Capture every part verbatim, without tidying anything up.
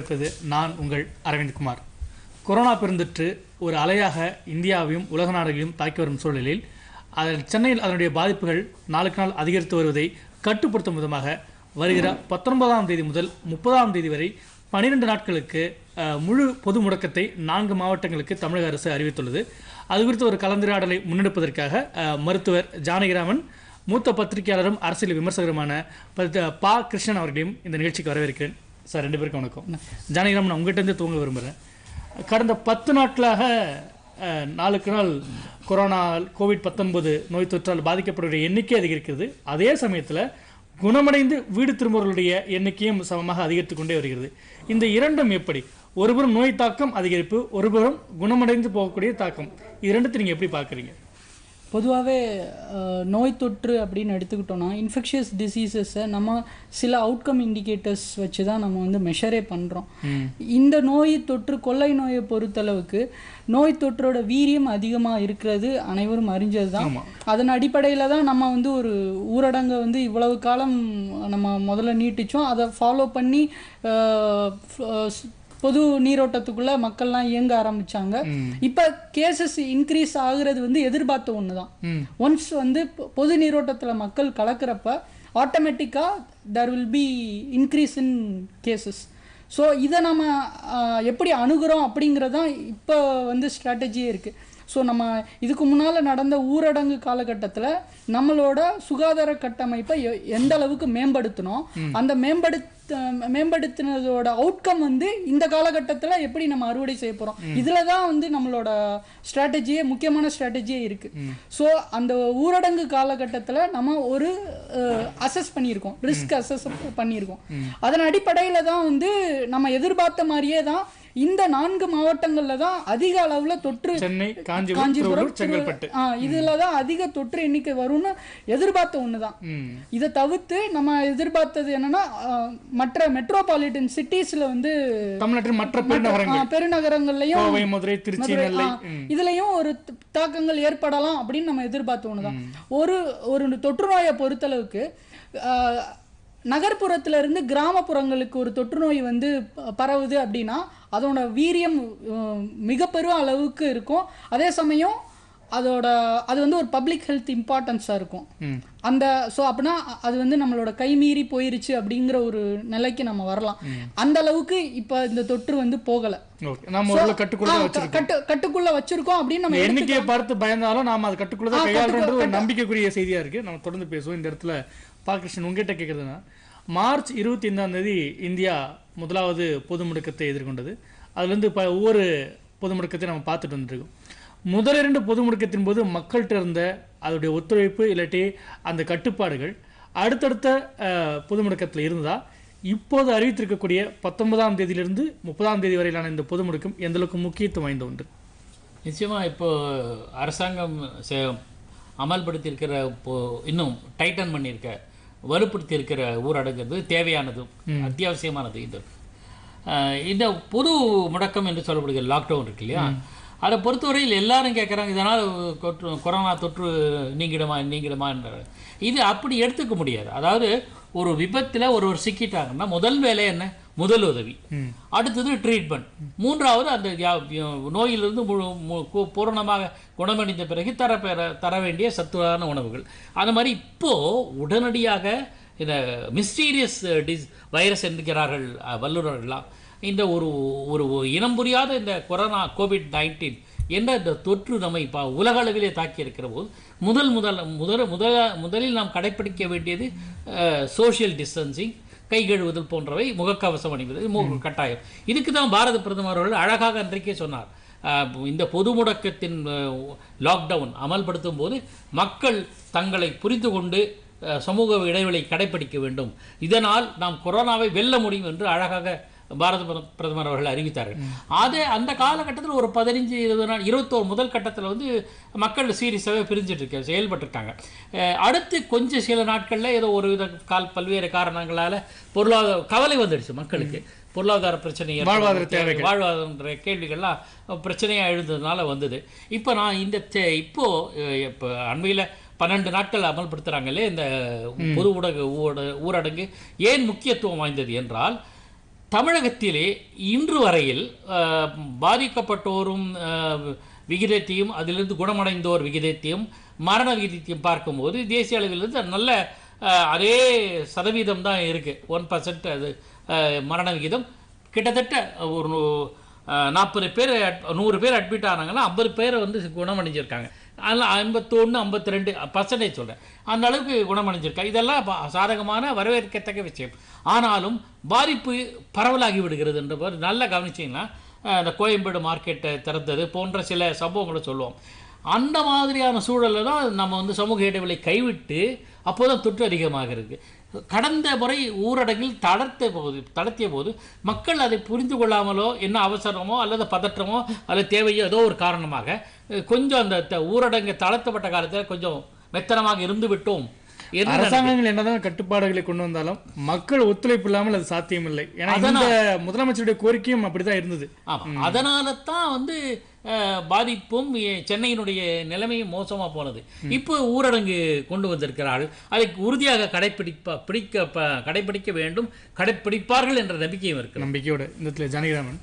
வரவேற்பது நான் உங்கள் அரவிந்த் குமார். கொரோனா பெருந்தொற்று ஒரு அலையாக இந்தியாவையும் உலக நாடுகளையும் தாக்கி வரும் சூழலில் அதில் சென்னையில் அதனுடைய பாதிப்புகள் நாளுக்கு நாள் அதிகரித்து வருவதை கட்டுப்படுத்தும் விதமாக வருகிற பத்தொன்பதாம் தேதி முதல் முப்பதாம் தேதி வரை பனிரெண்டு நாட்களுக்கு முழு பொது முடக்கத்தை நான்கு மாவட்டங்களுக்கு தமிழக அரசு அறிவித்துள்ளது. அது குறித்து ஒரு கலந்துரையாடலை முன்னெடுப்பதற்காக மருத்துவர் ஜானகிராமன், மூத்த பத்திரிகையாளரும் அரசியல் விமர்சகருமான பா கிருஷ்ணன் அவர்களையும் இந்த நிகழ்ச்சிக்கு வரவேற்கிறேன். சார், ரெண்டு பேருக்கும் வணக்கம். ஜானகிராமன், நான் உங்கள்கிட்ட துவங்க விரும்புகிறேன். கடந்த பத்து நாட்களாக நாளுக்கு நாள் கொரோனா கோவிட் பத்தொன்பது நோய் தொற்றால் பாதிக்கப்படுகிற எண்ணிக்கை அதிகரிக்கிறது. அதே சமயத்தில் குணமடைந்து வீடு திரும்புவர்களுடைய எண்ணிக்கையும் சமமாக அதிகரித்து கொண்டே வருகிறது. இந்த இரண்டும் எப்படி? ஒருபுறம் நோய் தாக்கம் அதிகரிப்பு, ஒருபுறம் குணமடைந்து போகக்கூடிய தாக்கம், இது ரெண்டுத்தை நீங்கள் எப்படி பார்க்குறீங்க? பொதுவாகவே நோய் தொற்று அப்படின்னு எடுத்துக்கிட்டோன்னா இன்ஃபெக்ஷியஸ் டிசீசஸை நம்ம சில அவுட்கம் இண்டிகேட்டர்ஸ் வச்சு தான் நம்ம வந்து மெஷரே பண்ணுறோம். இந்த நோய் தொற்று கொள்ளை நோயை பொறுத்தளவுக்கு நோய் தொற்றோட வீரியம் அதிகமாக இருக்கிறது அனைவரும் அறிஞ்சது தான். அதன் அடிப்படையில் தான் நம்ம வந்து ஒரு ஊரடங்கை வந்து இவ்வளவு காலம் நம்ம முதல்ல நீட்டிச்சோம். அதை ஃபாலோ பண்ணி பொது நீரோட்டத்துக்குள்ள மக்கள்லாம் இயங்க ஆரம்பிச்சாங்க. இப்ப கேசஸ் இன்க்ரீஸ் ஆகுறது வந்து எதிர்பார்த்த ஒண்ணுதான். ஒன்ஸ் வந்து பொது நீரோட்டத்துல மக்கள் கலக்கிறப்ப ஆட்டோமேட்டிக்கா there will be increase in cases. So இதை நம்ம எப்படி அணுகிறோம் அப்படிங்கிறதான் இப்போ வந்து ஸ்ட்ராட்டஜியே இருக்கு. ஸோ நம்ம இதுக்கு முன்னால் நடந்த ஊரடங்கு காலகட்டத்தில் நம்மளோட சுகாதார கட்டமைப்பை எந்த அளவுக்கு மேம்படுத்தணும், அந்த மேம்படுத்த மேம்படுத்தினதோட அவுட்கம் வந்து இந்த காலகட்டத்தில் எப்படி நம்ம அறுவடை செய்ய போகிறோம், இதில் தான் வந்து நம்மளோட ஸ்ட்ராட்டஜியே முக்கியமான ஸ்ட்ராட்டஜியே இருக்குது. ஸோ அந்த ஊரடங்கு காலகட்டத்தில் நம்ம ஒரு அசஸ் பண்ணியிருக்கோம், ரிஸ்க் அசஸ் பண்ணியிருக்கோம். அதன் அடிப்படையில் தான் வந்து நம்ம எதிர்பார்த்த மாதிரியே தான் இந்த நான்கு மாவட்டங்கள்ல தான் அதிக அளவுல தொற்று, சென்னை, காஞ்சிபுரம், செங்கல்பட்டு, இதுல தான் அதிக தொற்று எண்ணிக்கை வரும்னு எதிர்பார்த்த ஒண்ணுதான். இதை தவிர்த்து நம்ம எதிர்பார்த்தது என்னன்னா மற்ற மெட்ரோபாலிட்டன் சிட்டிஸ்ல வந்து தமிழ்நாட்டின் மற்ற பெருநகரங்கள் பெருநகரங்கள்லயும் மதுரை, திருச்சி, நெல்லை இதுலயும் ஒரு தாக்கங்கள் ஏற்படலாம் அப்படின்னு நம்ம எதிர்பார்த்த ஒண்ணுதான். ஒரு ஒரு தொற்று நோயை பொறுத்தளவுக்கு நகர்ப்புறத்துல இருந்து கிராமப்புறங்களுக்கு ஒரு தொற்று நோய் வந்து பரவுது அப்படின்னா அதோட வீரியம் மிக பெரும் அளவுக்கு இருக்கும். அதே சமயம் அதோட அது வந்து ஒரு பப்ளிக் ஹெல்த் இம்பார்ட்டன்ஸாக இருக்கும். அந்த ஸோ அப்படின்னா அது வந்து நம்மளோட கைமீறி போயிருச்சு அப்படிங்கிற ஒரு நிலைக்கு நம்ம வரலாம். அந்த அளவுக்கு இப்போ இந்த தொற்று வந்து போகலை, கட்டுக்குள்ள வச்சிருக்கோம் அப்படின்னு நம்ம எண்ணிக்கையை பார்த்து பயந்தாலும் நாம அது கட்டுக்குள்ள கையாளுறது ஒரு நம்பிக்கைக்குரிய செய்தியா இருக்கு. நம்ம தொடர்ந்து பேசுவோம். இந்த இடத்துல பாகிருஷ்ணன், உங்ககிட்ட கேட்குறதுன்னா, மார்ச் இருபத்தி ஐந்தாம் தேதி இந்தியா முதலாவது பொது முடக்கத்தை எதிர்கொண்டது. அதுலேருந்து இப்போ ஒவ்வொரு பொது முடக்கத்தையும் நம்ம பார்த்துட்டு வந்துருக்கோம். முதல் இரண்டு பொது முடக்கத்தின் போது மக்கள்கிட்ட இருந்த அதோடைய ஒத்துழைப்பு இல்லாட்டி அந்த கட்டுப்பாடுகள் அடுத்தடுத்த பொது முடக்கத்தில் இருந்தால் இப்போது அறிவித்திருக்கக்கூடிய பத்தொன்பதாம் தேதியிலிருந்து முப்பதாம் தேதி வரையிலான இந்த பொது முடக்கம் எந்த அளவுக்கு முக்கியத்துவம் வாய்ந்த ஒன்று? நிச்சயமாக இப்போ அரசாங்கம் அமல்படுத்தியிருக்கிற இப்போ இன்னும் டைட்டன் பண்ணியிருக்க வலுப்படுத்தி இருக்கிற ஊரடங்கு தேவையானது, அத்தியாவசியமானது. இது இந்த பொது முடக்கம் என்று சொல்லப்படுகிற லாக்டவுன் இருக்கு இல்லையா, அதை பொறுத்தவரையில் எல்லாரும் கேட்குறாங்க, இதனால் தொற்று கொரோனா தொற்று நீங்கிடுமா நீங்கிடுமா என்ற இது அப்படி எடுத்துக்க முடியாது. அதாவது ஒரு விபத்தில் ஒருவர் சிக்கிட்டாங்கன்னா முதல் வேலை என்ன? முதல் உதவி, அடுத்தது ட்ரீட்மெண்ட், மூன்றாவது அந்த நோயிலிருந்து முழு பூரணமாக குணமடைந்த பிறகு தர பெற தர வேண்டிய சத்துவான உணவுகள். அந்த மாதிரி இப்போது உடனடியாக இந்த மிஸ்டீரியஸ் டிஸ் வைரஸ் என்கிறார்கள் வல்லுநர்கள்லாம், இந்த ஒரு ஒரு இனம் புரியாத இந்த கொரோனா கோவிட் நைன்டீன் என்ற இந்த தொற்று நம்மை இப்போ உலக அளவிலே தாக்கி இருக்கிற போது முதல் முதல் முதல் முதல முதலில் நாம் கடைப்பிடிக்க வேண்டியது சோஷியல் டிஸ்டன்சிங், கை கழுவுதல் போன்றவை, முகக்கவசம் அணிவது முக கட்டாயம். இதுக்கு தான் பாரத பிரதமர் அவர்கள் அழகாக அன்றைக்கே சொன்னார். இந்த பொது முடக்கத்தின் லாக்டவுன் அமல்படுத்தும் போது மக்கள் தங்களை புரிந்து கொண்டு சமூக இடைவெளி கடைப்பிடிக்க வேண்டும், இதனால் நாம் கொரோனாவை வெல்ல முடியும் என்று அழகாக பாரத பிரதமர் அவர்கள் அறிவித்தார்கள். அதே அந்த காலகட்டத்தில் ஒரு பதினஞ்சு இருபது நாள் இருபத்தோரு முதல் கட்டத்தில் வந்து மக்கள் சீரியஸாகவே பிரிஞ்சுட்டு இருக்க செயல்பட்டுருக்காங்க. அடுத்து கொஞ்சம் சில நாட்களில் ஏதோ ஒரு வித கால் பல்வேறு காரணங்களால் பொருளாதார கவலை வந்துடுச்சு மக்களுக்கு. பொருளாதார பிரச்சனை, வாழ்வாதார கேள்விகள்லாம் பிரச்சனையாக எழுந்ததுனால வந்தது. இப்போ நான் இந்த இப்போது இப்போ அண்மையில் பன்னெண்டு நாட்கள் அமல்படுத்துகிறாங்களே இந்த பொது ஊடக ஊரடங்கு ஏன் முக்கியத்துவம் வாய்ந்தது என்றால், தமிழகத்திலே இன்று வரையில் பாதிக்கப்பட்டோரும் விகிதத்தையும் அதிலிருந்து குணமடைந்தோர் விகிதத்தையும் மரண விகிதத்தையும் பார்க்கும்போது தேசிய அளவிலிருந்து நல்ல அதே சதவீதம் தான் இருக்குது. ஒன் பர்சன்ட் அது மரண விகிதம். கிட்டத்தட்ட ஒரு நாற்பது பேர் நூறு பேர் அட்மிட் ஆனாங்கன்னா ஐம்பது பேர் வந்து குணமடைஞ்சிருக்காங்க. அதெல்லாம் ஐம்பத்தொன்று ஐம்பத்தி ரெண்டு பர்சன்டேஜ் சொல்கிறேன், அந்த அளவுக்கு குணமடைஞ்சிருக்காங்க. இதெல்லாம் சாதகமான வரவேற்கத்தக்க விஷயம். ஆனாலும் பாதிப்பு பரவலாகி விடுகிறது என்ற போது நல்லா கவனிச்சிங்கன்னா இந்த கோயம்பேடு மார்க்கெட்டை திறந்தது போன்ற சில சம்பவங்களை சொல்லுவோம். அந்த மாதிரியான சூழலில் தான் நம்ம வந்து சமூக இடைவெளி கைவிட்டு அப்போ தான் தொற்று அதிகமாக இருக்குது. கடந்த முறை ஊரடங்கில் தளர்த்த போது தளர்த்திய போது மக்கள் அதை புரிந்து கொள்ளாமலோ என்ன அவசரமோ அல்லது பதற்றமோ அல்லது தேவையோ ஏதோ ஒரு காரணமாக கொஞ்சம் அந்த ஊரடங்கு தளர்த்தப்பட்ட காலத்தில் கொஞ்சம் மெத்தனமாக இருந்து விட்டோம். அரசாங்கங்கள் என்னதான் கட்டுப்பாடுகளை கொண்டு வந்தாலும் மக்கள் ஒத்துழைப்பு இல்லாமல் அது சாத்தியமில்லை. ஏன்னா இந்த முதலமைச்சருடைய கோரிக்கையும் அப்படிதான் இருந்தது. அதனால தான் வந்து பாதிப்பும் சென்னையினுடைய நிலைமையும் மோசமாக போனது. இப்போ ஊரடங்கு கொண்டு வந்திருக்கிறார்கள், அதை உறுதியாக கடைப்பிடிப்பா பிடிக்க கடைப்பிடிக்க வேண்டும், கடைப்பிடிப்பார்கள் என்ற நம்பிக்கையும் இருக்கு. நம்பிக்கையோட இந்த ஜானகிராமன்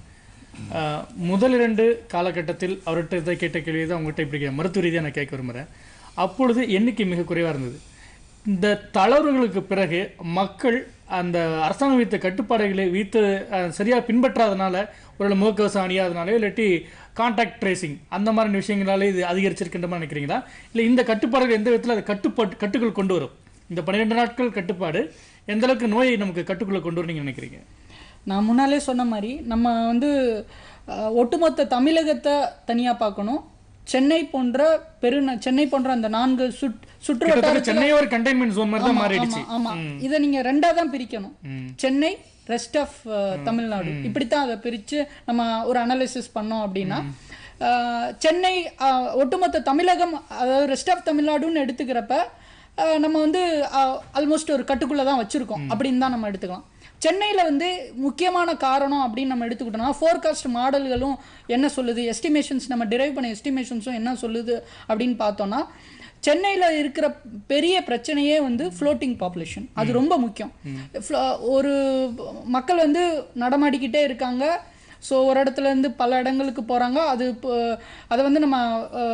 முதல் இரண்டு காலகட்டத்தில் அவர்கிட்ட கேட்ட கேள்வி தான் உங்கள்கிட்ட இப்படி மருத்துவ ரீதியாக நான் கேட்க விரும்புகிறேன். அப்பொழுது எண்ணிக்கை மிக குறைவாக இருந்தது. இந்த தளர்வுகளுக்கு பிறகு மக்கள் அந்த அரசாங்கம் வைத்த கட்டுப்பாடுகளை வைத்து சரியாக பின்பற்றாதனால ஒரு முகக்கவசம் அணியாதனாலே இல்லாட்டி கான்டாக்ட் ட்ரேசிங் அந்த மாதிரி விஷயங்களாலே இது அதிகரிச்சிருக்கின்ற மாதிரி நினைக்கிறீங்களா? இல்லை இந்த கட்டுப்பாடுகள் எந்த விதத்தில் அது கட்டுப்பாட்டு கட்டுக்குள் கொண்டு வரும்? இந்த பன்னிரெண்டு நாட்கள் கட்டுப்பாடு எந்த அளவுக்கு நோயை நமக்கு கட்டுக்குள்ளே கொண்டு வரும் நீங்கள் நினைக்கிறீங்க? நான் முன்னாலே சொன்ன மாதிரி நம்ம வந்து ஒட்டுமொத்த தமிழகத்தை தனியாக பார்க்கணும். சென்னை போன்ற பெரு சென்னை போன்ற அந்த நான்கு சுற்று சென்னை ஒரு கண்டெய்ன்மென்ட் ஜோன் மாதிரி தான் மாறிடுச்சு. ஆமா, இதை நீங்க ரெண்டா தான் பிரிக்கணும். சென்னை, ரெஸ்ட் ஆஃப் தமிழ்நாடு, இப்படித்தான் அதை பிரிச்சு நம்ம ஒரு அனாலிசிஸ் பண்ணோம் அப்படின்னா சென்னை ஒட்டுமொத்த தமிழகம் அதாவது ரெஸ்ட் ஆஃப் தமிழ்நாடுன்னு எடுத்துக்கிறப்ப நம்ம வந்து ஆல்மோஸ்ட் ஒரு கட்டுக்குள்ள தான் வச்சிருக்கோம் அப்படின்னு தான் நம்ம எடுத்துக்கலாம். சென்னையில் வந்து முக்கியமான காரணம் அப்படின்னு நம்ம எடுத்துக்கிட்டோம்னா ஃபோர்காஸ்ட் மாடல்களும் என்ன சொல்லுது, எஸ்டிமேஷன்ஸ் நம்ம டிரைவ் பண்ண எஸ்டிமேஷன்ஸும் என்ன சொல்லுது அப்படின்னு பார்த்தோன்னா சென்னையில் இருக்கிற பெரிய பிரச்சனையே வந்து ஃப்ளோட்டிங் பாப்புலேஷன். அது ரொம்ப முக்கியம். ஒரு மக்கள் வந்து நடமாடிக்கிட்டே இருக்காங்க. ஸோ ஒரு இடத்துலேருந்து பல இடங்களுக்கு போகிறாங்க. அது அதை வந்து நம்ம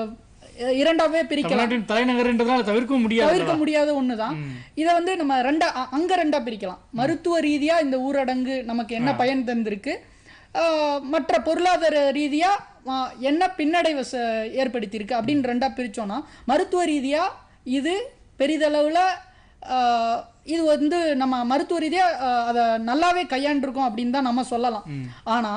இரண்டாவே பிரிக்கலாம். தலைநகர்ன்றதால தவிர்க்க முடியாது தவிர்க்க முடியாத ஒண்ணுதான். இதை வந்து நம்ம ரெண்டா அங்க ரெண்டா பிரிக்கலாம். மருத்துவ ரீதியா இந்த ஊரடங்கு நமக்கு என்ன பயன் தந்திருக்கு, மற்ற பொருளாதார ரீதியா என்ன பின்னடைவை ஏற்படுத்தியிருக்கு அப்படின்னு ரெண்டா பிரிச்சோம்னா மருத்துவ ரீதியா இது பெரிதளவுல இது வந்து நம்ம மருத்துவ ரீதியா அதை நல்லாவே கையாண்டிருக்கோம் அப்படின்னு தான் நம்ம சொல்லலாம். ஆனா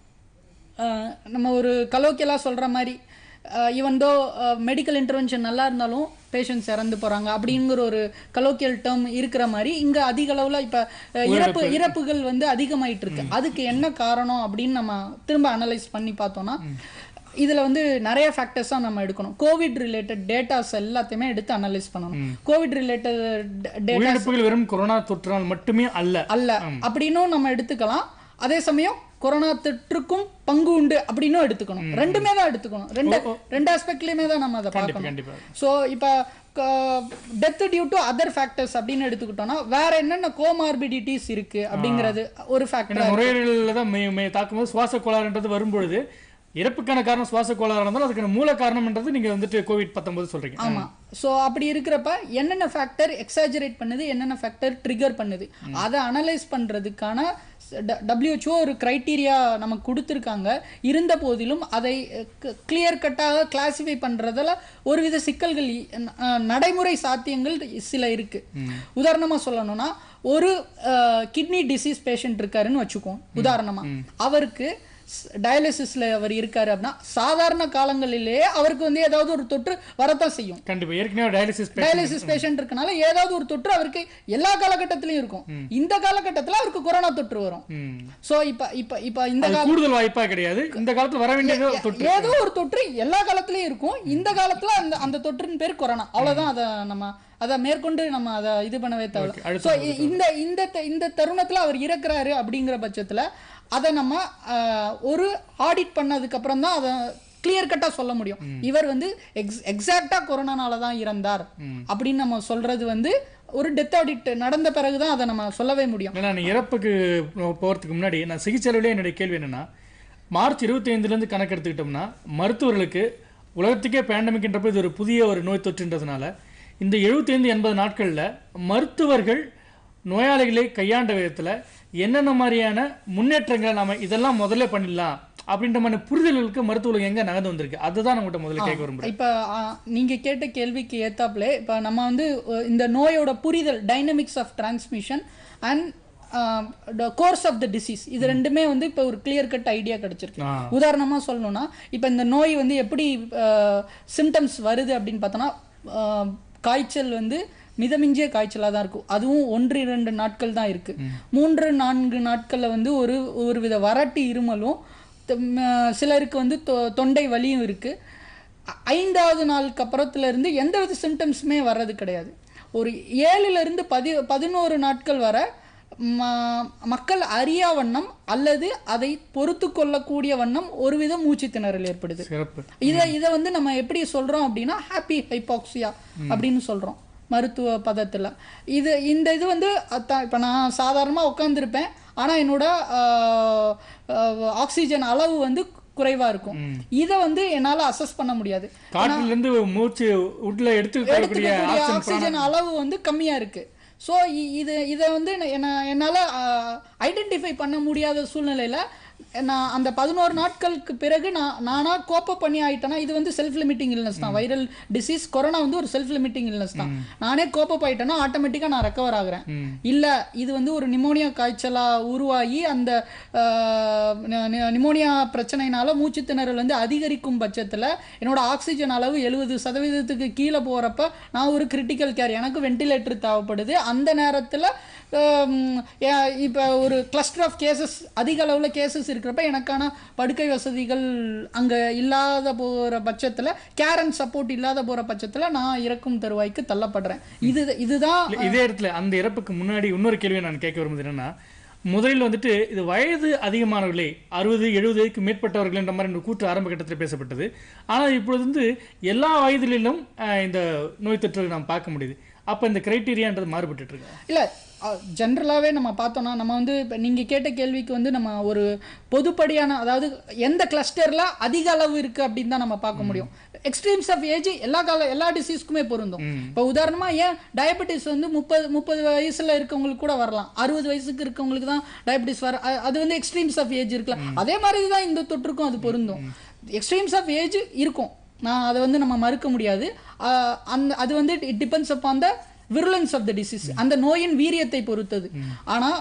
நம்ம ஒரு கலோக்கியலா சொல்ற மாதிரி ஈவன் தோ மெடிக்கல் இன்டர்வென்ஷன் நல்லா இருந்தாலும் பேஷண்ட்ஸ் இறந்து போகிறாங்க அப்படிங்கிற ஒரு கலோக்கியல் டேர்ம் இருக்கிற மாதிரி இங்கே அதிக அளவில் இப்போ இறப்பு இறப்புகள் வந்து அதிகமாயிட்டு இருக்கு. அதுக்கு என்ன காரணம் அப்படின்னு நம்ம திரும்ப அனலைஸ் பண்ணி பார்த்தோம்னா இதில் வந்து நிறைய ஃபேக்டர்ஸாக நம்ம எடுக்கணும். கோவிட் ரிலேட்டட் டேட்டாஸ் எல்லாத்தையுமே எடுத்து அனலைஸ் பண்ணணும். கோவிட் ரிலேட்டட் டேட்டாஸ் வெறும் கொரோனா தொற்றால் மட்டுமே அல்ல அல்ல அப்படின்னும் நம்ம எடுத்துக்கலாம். அதே சமயம் கொரோனா தொற்றுக்கும் பங்கு உண்டு அப்படின்னும் எடுத்துக்கணும். ரெண்டுமே தான் எடுத்துக்கணும். ரெண்டு ரெண்டு ஆஸ்பெக்ட்லயுமே தான் நம்ம அதை பார்க்கணும். ஸோ இப்போ death due to other factors அப்படின்னு எடுத்துக்கிட்டோம்னா வேற என்னென்ன கோமார்பிடிட்டிஸ் இருக்கு அப்படிங்கிறது ஒரு ஃபேக்டர். நுரையீரலில் தான் தாக்கும்போது சுவாச கோளாறுன்றது வரும்பொழுது இறப்புக்கான காரணம் சுவாச கோளாறு இருந்தாலும் அதுக்கான மூல காரணம்ன்றது நீங்க வந்துட்டு கோவிட் பத்தொன்பது சொல்றீங்க. ஆமா. ஸோ அப்படி இருக்கிறப்ப என்னென்ன ஃபேக்டர் எக்ஸாஜரேட் பண்ணுது, என்னென்ன ஃபேக்டர் ட்ரிகர் பண்ணுது, அதை அனலைஸ் பண்றதுக்கான டபிள்யூஹெச்ஓ ஒரு கிரைட்டீரியா நமக்கு கொடுத்துருக்காங்க. இருந்த போதிலும் அதை கிளியர் கட்டாக கிளாசிஃபை பண்றதுல ஒருவித சிக்கல்கள் நடைமுறை சாத்தியங்கள் சில இருக்கு. உதாரணமா சொல்லணும்னா ஒரு கிட்னி டிசீஸ் பேஷண்ட் இருக்காருன்னு வச்சுக்கோம். உதாரணமா அவருக்கு டயாலிசிஸ்ல அவர் இருக்காரு அப்படின்னா சாதாரண காலங்களிலேயே அவருக்கு வந்து ஏதாவது ஒரு தொற்று வரத்தான் செய்யும். கண்டிப்பா ஏற்கனவே டயாலிசிஸ் டயாலிசிஸ் பேஷண்ட் இருக்கனால ஏதாவது ஒரு தொற்று அவருக்கு எல்லா காலகட்டத்திலயும் இருக்கும். இந்த காலகட்டத்துல அவருக்கு கொரோனா தொற்று வரும். சோ இப்ப இப்ப இப்ப இந்த கூடுதல் வாய்ப்பா கிடையாது. இந்த காலத்துல வர வேண்டிய ஏதோ ஒரு தொற்று எல்லா காலத்திலயும் இருக்கும். இந்த காலத்துல அந்த அந்த தொற்றின் பேர் கொரோனா. அவ்வளவுதான். அதை நம்ம அதை மேற்கொண்டு நம்ம அதை இது பண்ணவே தேவை. ஸோ இந்த இந்த இந்த தருணத்துல அவர் இறக்குறாரு அப்படிங்கிற பட்சத்துல அதை நம்ம ஒரு ஆடிட் பண்ணதுக்கு அப்புறம் தான் அதை கிளியர் கட்டா சொல்ல முடியும். இவர் வந்து எக்ஸ் எக்ஸாக்டா கொரோனானால தான் இறந்தார் அப்படின்னு நம்ம சொல்றது வந்து ஒரு டெத் ஆடிட் நடந்த பிறகுதான் அதை நம்ம சொல்லவே முடியும். நான் இறப்புக்கு போகிறதுக்கு முன்னாடி நான் சிகிச்சையிலே என்னுடைய கேள்வி என்னன்னா, மார்ச் இருபத்தி ஐந்துலேருந்து கணக்கு எடுத்துக்கிட்டோம்னா மருத்துவர்களுக்கு உலகத்துக்கே பேண்டமிக்ன்றப்ப இது ஒரு புதிய ஒரு நோய் தொற்றுன்றதுனால இந்த எழுபத்தி ஐந்து எண்பது நாட்களில் மருத்துவர்கள் நோயாளிகளை கையாண்ட விதத்தில் என்னென்ன மாதிரியான முன்னேற்றங்களை நாம இதெல்லாம் முதல்ல பண்ணிடலாம் அப்படின்ற மாதிரி புரிதல்களுக்கு மருத்துவர்கள் எங்க நகர்ந்து வந்திருக்கு, அதுதான் நம்மகிட்ட முதல்ல கேட்க விரும்புறேன். இப்போ நீங்க கேட்ட கேள்விக்கு ஏத்தாப்புல இப்போ நம்ம வந்து இந்த நோயோட புரிதல், dynamics of transmission and course of the disease, இது ரெண்டுமே வந்து இப்போ ஒரு கிளியர் கட் ஐடியா கிடைச்சிருக்கு. உதாரணமா சொல்லணும்னா இப்போ இந்த நோய் வந்து எப்படி சிம்டம்ஸ் வருது அப்படின்னு பார்த்தோன்னா, காய்ச்சல் வந்து மிதமிஞ்சிய காய்ச்சலாக தான் இருக்கும். அதுவும் ஒன்று இரண்டு நாட்கள் தான் இருக்கு. மூன்று நான்கு நாட்களில் வந்து ஒரு ஒரு வித வறட்டு இருமலும், சிலருக்கு வந்து தொண்டை வலியும் இருக்கு. ஐந்தாவது நாளுக்கு அப்புறத்துல இருந்து எந்த வித சிம்டம்ஸுமே வர்றது கிடையாது. ஒரு ஏழுல இருந்து பதி பதினோரு நாட்கள் வர மக்கள் அறியா வண்ணம் அல்லது அதை பொறுத்து கொள்ளக்கூடிய வண்ணம் ஒருவித மூச்சு திணறல் ஏற்படுது. இதை இதை வந்து நம்ம எப்படி சொல்றோம் அப்படின்னா ஹாப்பி ஹைபாக்சியா அப்படின்னு சொல்றோம் மருத்துவ பதத்துல. இது இந்த இது வந்து இப்போ நான் சாதாரணமாக உட்காந்துருப்பேன், ஆனால் என்னோட ஆக்சிஜன் அளவு வந்து குறைவா இருக்கும். இதை வந்து என்னால அசஸ் பண்ண முடியாது. காற்றிலிருந்து மூச்சு உள்ள எடுத்துக்கக்கூடிய ஆக்சிஜன் அளவு வந்து கம்மியா இருக்கு. ஸோ இது இதை வந்து என்னால் ஐடென்டிஃபை பண்ண முடியாத சூழ்நிலையில் நான் அந்த பதினோரு நாட்களுக்கு பிறகு நான் நானாக கோப்ப பண்ணி ஆயிட்டேன்னா, இது வந்து செல்ஃப் லிமிட்டிங் இல்னஸ் தான். வைரல் டிசீஸ் கொரோனா வந்து ஒரு செல்ஃப் லிமிட்டிங் இல்னஸ் தான். நானே கோப்பப் ஆயிட்டேன்னா ஆட்டோமேட்டிக்காக நான் ரெக்கவர் ஆகுறேன். இல்லை இது வந்து ஒரு நிமோனியா காய்ச்சலாக உருவாகி அந்த நிமோனியா பிரச்சனைனால மூச்சு திணறல் வந்து அதிகரிக்கும் பட்சத்தில் என்னோட ஆக்சிஜன் அளவு எழுபது சதவீதத்துக்கு கீழே போகிறப்ப நான் ஒரு கிரிட்டிக்கல் கேர், எனக்கு வெண்டிலேட்டர் தேவைப்படுது. அந்த நேரத்தில் இப்போ ஒரு கிளஸ்டர் ஆஃப் கேசஸ், அதிக அளவில் கேசஸ் இருக்கிறப்ப எனக்கான படுக்கை வசதிகள் அங்கே இல்லாத போகிற பட்சத்தில், கேர் அண்ட் சப்போர்ட் இல்லாத போகிற பட்சத்தில் நான் இறக்கும் தருவாய்க்கு தள்ளப்படுறேன். இது இதுதான் இதே இடத்துல அந்த இறப்புக்கு முன்னாடி இன்னொரு கேள்வியை நான் கேட்க விரும்புது என்னன்னா, முதலில் வந்துட்டு இது வயது அதிகமானவர்களே அறுபது எழுபதுக்கு மேற்பட்டவர்கள் என்ற மாதிரி கூற்று ஆரம்ப கட்டத்தில் பேசப்பட்டது. ஆனால் இப்பொழுது வந்து எல்லா வயதிலும் இந்த நோய் தொற்று நாம் பார்க்க முடியுது. அப்போ இந்த கிரைட்டீரியான்றது மாறுபட்டு இருக்கு இல்லை? ஜென்ரலாகவே நம்ம பார்த்தோன்னா, நம்ம வந்து இப்போ நீங்கள் கேட்ட கேள்விக்கு வந்து நம்ம ஒரு பொதுப்படியான, அதாவது எந்த கிளஸ்டரில் அதிக அளவு இருக்குது அப்படின்னு தான் நம்ம பார்க்க முடியும். எக்ஸ்ட்ரீம்ஸ் ஆஃப் ஏஜ் எல்லா கால எல்லா டிசீஸ்க்குமே பொருந்தும். இப்போ உதாரணமாக ஏன் டயபெட்டிஸ் வந்து முப்பது முப்பது வயசில் இருக்கவங்களுக்கு கூட வரலாம், அறுபது வயசுக்கு இருக்கவங்களுக்கு தான் டயபெட்டிஸ் வர, அது வந்து எக்ஸ்ட்ரீம்ஸ் ஆஃப் ஏஜ் இருக்கலாம். அதே மாதிரி தான் இந்த தொற்றுக்கும் அது பொருந்தும். எக்ஸ்ட்ரீம்ஸ் ஆஃப் ஏஜ் இருக்கும், நான் அதை வந்து நம்ம மறுக்க முடியாது. அந்த அது வந்து it depends upon the virulence of the disease, அந்த நோயின் வீரியத்தை பொறுத்தது. ஆனால்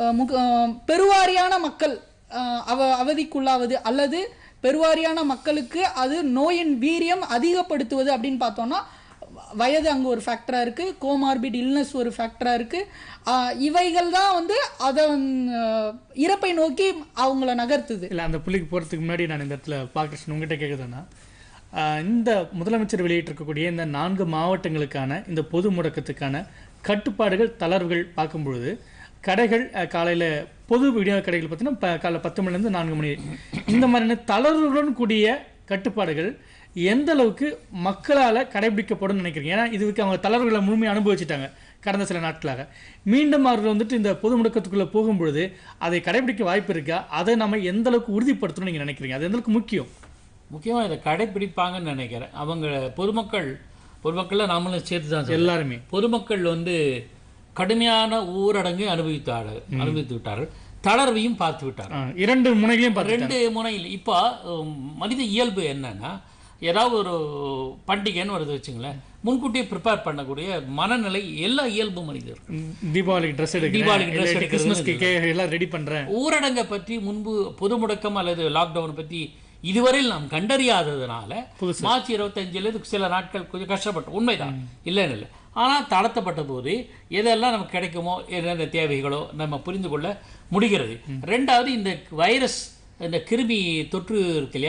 பெருவாரியான மக்கள் அவ அவதிக்குள்ளாவது அல்லது பெருவாரியான மக்களுக்கு அது நோயின் வீரியம் அதிகப்படுத்துவது அப்படின்னு பார்த்தோம்னா, வயது அங்கே ஒரு ஃபேக்டராக இருக்குது, கோமார்பிட் இல்னஸ் ஒரு ஃபேக்டராக இருக்குது. இவைகள் தான் வந்து அதை இறப்பை நோக்கி அவங்கள நகர்த்துது. இல்லை, அந்த புள்ளிக்கு போகிறதுக்கு முன்னாடி நான் இந்த இடத்துல பார்க்க உங்ககிட்ட கேட்குறதுன்னா, இந்த முதலமைச்சர் வெளியிட்டிருக்கக்கூடிய இந்த நான்கு மாவட்டங்களுக்கான இந்த பொது முடக்கத்துக்கான கட்டுப்பாடுகள் தளர்வுகள் பார்க்கும்பொழுது, கடைகள் காலையில் பொது விநியோக கடைகள் பார்த்தீங்கன்னா காலை பத்து மணிலேருந்து நான்கு மணி, இந்த மாதிரியான தளர்வுகளுடன் கூடிய கட்டுப்பாடுகள் எந்த அளவுக்கு மக்களால் கடைபிடிக்கப்படும் நினைக்கிறீங்க? ஏன்னா இதுக்கு அவங்க தளர்வுகளை முழுமையாக அனுபவிச்சுட்டாங்க கடந்த சில நாட்களாக. மீண்டும் அவர்கள் வந்துட்டு இந்த பொது முடக்கத்துக்குள்ளே போகும்பொழுது அதை கடைபிடிக்க வாய்ப்பு இருக்கா? அதை நம்ம எந்த அளவுக்கு உறுதிப்படுத்தணும்னு நீங்கள் நினைக்கிறீங்க? அது எந்த அளவுக்கு முக்கியம்? முக்கியமாக இதை கடைப்பிடிப்பாங்கன்னு நினைக்கிறேன். அவங்க பொதுமக்கள் பொதுமக்களில் நாமளும் சேர்த்து தான் எல்லாருமே பொதுமக்கள் வந்து கடுமையான ஊரடங்கு அனுபவித்தார்கள் அனுபவித்து விட்டார்கள், தளர்வையும் பார்த்து விட்டார்கள். இரண்டு முனைகளையும் ரெண்டு முனையில். இப்போ மனித இயல்பு என்னன்னா, ஏதாவது ஒரு பண்டிகைன்னு வருது வச்சுங்களேன், முன்கூட்டியே ப்ரிப்பேர் பண்ணக்கூடிய மனநிலை எல்லா இயல்பு மனிதர். தீபாவளிக்கு ட்ரெஸ் எடுக்க, தீபாவளிக்கு ட்ரெஸ் எடுக்க, கிறிஸ்மஸ்க்கு எல்லாம் ரெடி பண்ணுறேன். ஊரடங்கை பற்றி முன்பு பொது முடக்கம் அல்லது லாக்டவுன் பற்றி இதுவரையில் நாம் கண்டறியாததுனால மார்ச் இருபத்தஞ்சுல சில நாட்கள் கொஞ்சம் கஷ்டப்பட்டோம், உண்மைதான், இல்லைன்னு இல்லை. ஆனால் தளர்த்தப்பட்ட போது எதெல்லாம் நமக்கு கிடைக்குமோ, என்னென்ன தேவைகளோ நம்ம புரிந்து கொள்ள முடிகிறது. ரெண்டாவது, இந்த வைரஸ், இந்த கிருமி தொற்று இருக்கு இல்லையா,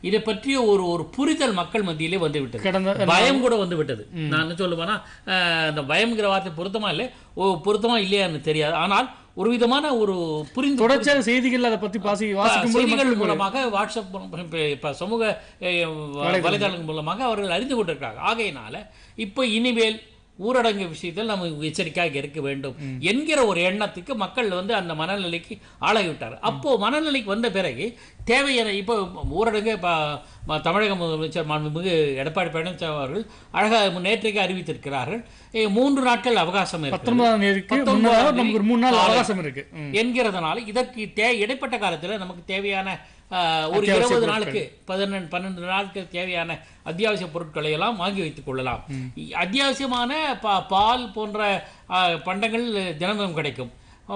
இதை பற்றிய ஒரு ஒரு புரிதல் மக்கள் மத்தியிலே வந்து விட்டது. கடந்த பயம் கூட வந்து விட்டது. நான் என்ன சொல்லுவேன்னா, அந்த பயம்ங்கிற வார்த்தை பொருத்தமா இல்லை, ஓ பொருத்தமா இல்லையான்னு தெரியாது. ஆனால் ஒரு விதமான ஒரு புரிந்து தொடர்ச்சியாக செய்திகள் அதை பற்றி பாசி வாசிக்கும் செய்திகள் மூலமாக, வாட்ஸ்அப் இப்போ சமூக வலைதளங்கள் மூலமாக அவர்கள் அறிந்து கொண்டிருக்கிறாங்க. ஆகையினால இப்போ இனிமேல் ஊரடங்கு விஷயத்தில் நம்ம எச்சரிக்கையாக இருக்க வேண்டும் என்கிற ஒரு எண்ணத்துக்கு மக்கள் வந்து அந்த மனநிலைக்கு ஆளாகிவிட்டார். அப்போ மனநிலைக்கு வந்த பிறகு தேவையான இப்போ ஊரடங்கு இப்போ தமிழக முதலமைச்சர் மாண்புமிகு எடப்பாடி பழனிசாமி அவர்கள் அழகாக நேற்றைக்கு அறிவித்திருக்கிறார்கள். மூன்று நாட்கள் அவகாசம் என்கிறதுனால இதற்கு தே இடைப்பட்ட காலத்தில் நமக்கு தேவையான ஒரு இருபது நாளுக்கு பதினெண்டு பன்னெண்டு நாட்கள் தேவையான அத்தியாவசிய பொருட்களை எல்லாம் வாங்கி வைத்துக் கொள்ளலாம். அத்தியாவசியமான பால் போன்ற பண்டங்கள் தினமும் கிடைக்கும்.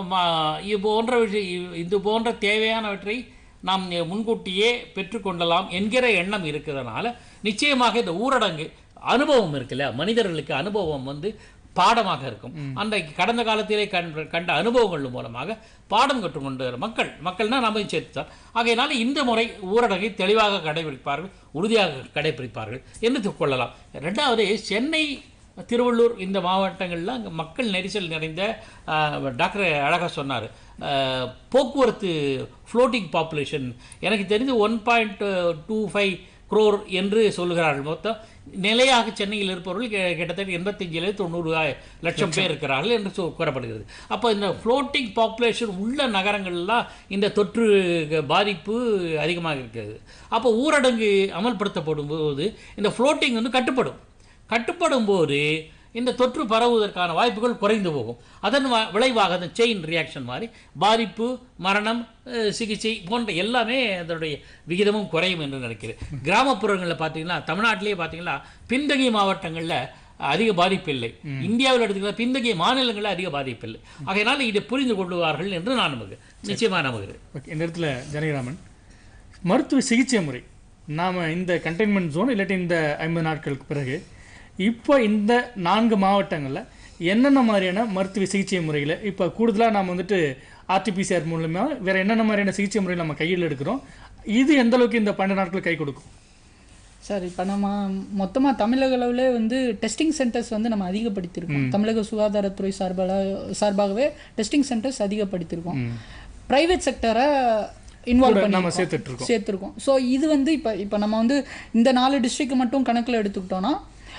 இது போன்ற விஷயம் இது போன்ற தேவையானவற்றை நாம் முன்கூட்டியே பெற்றுக்கொள்ளலாம் என்கிற எண்ணம் இருக்கிறதுனால நிச்சயமாக இந்த ஊரடங்கு அனுபவம் இருக்குல்ல, மனிதர்களுக்கு அனுபவம் வந்து பாடமாக இருக்கும். அந்த கடந்த காலத்திலே கண்ட கண்ட அனுபவங்கள் மூலமாக பாடம் கற்றுக்கொண்டு மக்கள் மக்கள்னா நம்ம சேர்த்துதான். ஆகையினால இந்த முறை ஊரடங்கை தெளிவாக கடைபிடிப்பார்கள், உறுதியாக கடைபிடிப்பார்கள் என்று கொள்ளலாம். ரெண்டாவது, சென்னை திருவள்ளூர் இந்த மாவட்டங்களில் அங்கே மக்கள் நெரிசல் நிறைந்த டாக்டர் அழகாக சொன்னார், போக்குவரத்து ஃப்ளோட்டிங் பாப்புலேஷன் எனக்கு தெரிந்து one point two five crore என்று சொல்லுகிறார்கள். மொத்தம் நிலையாக சென்னையில் இருப்பவர்கள் கிட்டத்தட்ட எண்பத்தஞ்சிலே தொண்ணூறு லட்சம் பேர் இருக்கிறார்கள் என்று சொ கூறப்படுகிறது. அப்போ இந்த ஃப்ளோட்டிங் பாப்புலேஷன் உள்ள நகரங்கள்லாம் இந்த தொற்று பாதிப்பு அதிகமாக இருக்கிறது. அப்போ ஊரடங்கு அமல்படுத்தப்படும் போது இந்த ஃப்ளோட்டிங் வந்து கட்டுப்படும் கட்டுப்படும் போது இந்த தொற்று பரவுவதற்கான வாய்ப்புகள் குறைந்து போகும். அதன் விளைவாக அந்த செயின் ரியாக்ஷன் மாதிரி பாதிப்பு, மரணம், சிகிச்சை போன்ற எல்லாமே அதனுடைய விகிதமும் குறையும் என்று நினைக்கிறேன். கிராமப்புறங்களில் பார்த்தீங்கன்னா, தமிழ்நாட்டிலேயே பார்த்தீங்கன்னா பின்தங்கிய மாவட்டங்களில் அதிக பாதிப்பு இல்லை, இந்தியாவில் எடுத்துக்கிற பின்தங்கிய மாநிலங்களில் அதிக பாதிப்பு இல்லை. ஆகையினால இதை புரிந்து கொள்வார்கள் என்று நான் நமக்கு நிச்சயமாக நம்புகிறேன். இந்த இடத்துல ஜனகிராமன், மருத்துவ சிகிச்சை முறை நாம் இந்த கண்டெய்ன்மெண்ட் ஜோன் இல்லாட்டி இந்த ஐம்பது நாட்களுக்கு பிறகு இப்போ இந்த நான்கு மாவட்டங்களில் என்னென்ன மாதிரியான மருத்துவ சிகிச்சை முறைகளை இப்போ கூடுதலாக நாம் வந்துட்டு ஆர்டிபிசிஆர் மூலமாக வேறு என்னென்ன மாதிரியான சிகிச்சை முறைகள் நம்ம கையில் எடுக்கிறோம், இது எந்த அளவுக்கு இந்த பன்னெண்டு நாட்கள் கை கொடுக்கும்? சார், இப்போ நம்ம மொத்தமாக தமிழக அளவில் வந்து டெஸ்டிங் சென்டர்ஸ் வந்து நம்ம அதிகப்படுத்தியிருக்கோம். தமிழக சுகாதாரத்துறை சார்பாக சார்பாகவே டெஸ்டிங் சென்டர்ஸ் அதிகப்படுத்தியிருக்கோம். ப்ரைவேட் செக்டரை இன்வால்வ் பண்ணி நம்ம சேர்த்துட்ருக்கோம் சேர்த்துருக்கோம் ஸோ இது வந்து இப்போ இப்போ நம்ம வந்து இந்த நாலு டிஸ்ட்ரிக்ட் மட்டும் கணக்கில் எடுத்துக்கிட்டோன்னா,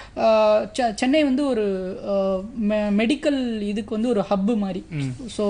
சென்னை வந்து ஒரு மெடிக்கல் இதுக்கு வந்து ஒரு ஹப்பு மாதிரி. ஸோ